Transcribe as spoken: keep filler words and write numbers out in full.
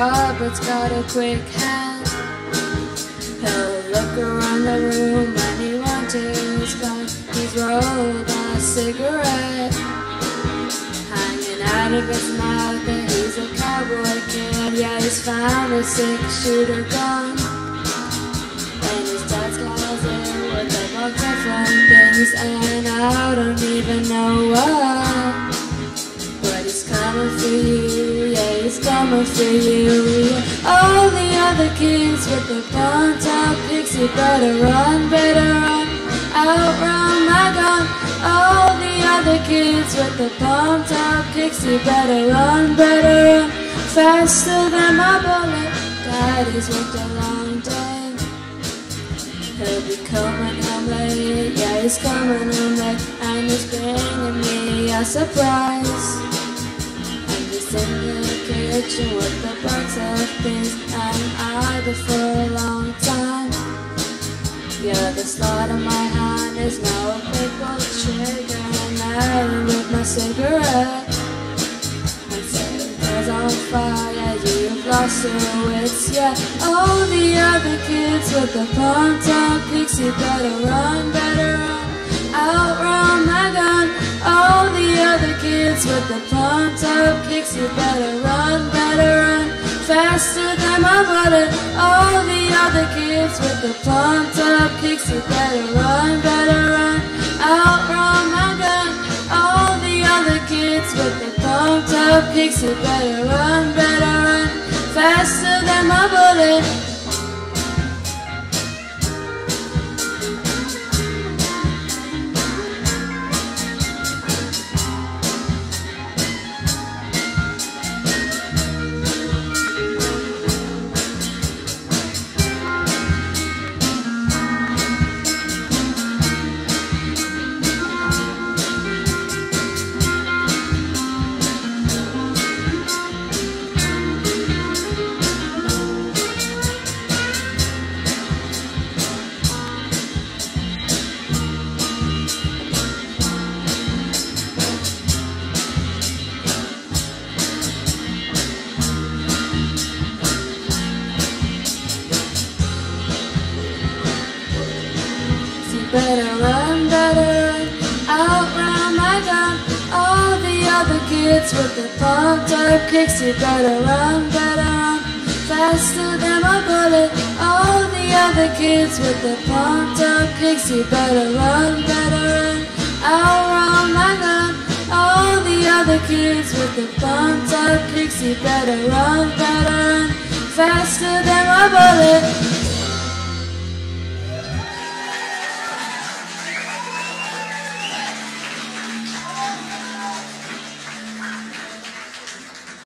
Robert's got a quick hand. He'll look around the room when he wants to. He's gone, he's rolled a cigarette hanging out of his mouth, and he's a cowboy kid. Yeah, he's found a six-shooter gun in his dad's closet with a box of fun things, and I don't even know what. But he's coming for you, yeah, he's coming for you. All the other kids with the bump-top picks, you better run, better run, outrun my gun. All the other kids with the bump-top kicks, you better run, better run, faster than my bullet. Daddy's worked a long day, he'll be coming home late. Yeah, he's coming home late, and he's bringing me a surprise. I'm just in the kitchen with the box of beans, and I idle for a long time. Yeah, the slot of my hand is now a big gold trigger, and I with my cigarette. My cigarette's on fire, you've lost your wits. Yeah, all the other kids with the pump-top kicks, you better run, better run, outrun my gun. All the other kids with the pump-top kicks, you better run, better run, faster than my bullet. All the other kids with the pump-top kicks, you better run, better run, outrun my gun. All the other kids with the pump-top kicks, you better run, better run, faster than my bullet. Better run, better run, outrun my gun. All the other kids with the pumped-up kicks, you better run, better run, faster than my bullet. All the other kids with the pumped-up kicks, you better run, better run, outrun my gun. All the other kids with the pumped-up kicks, you better run, better run, faster than my bullet.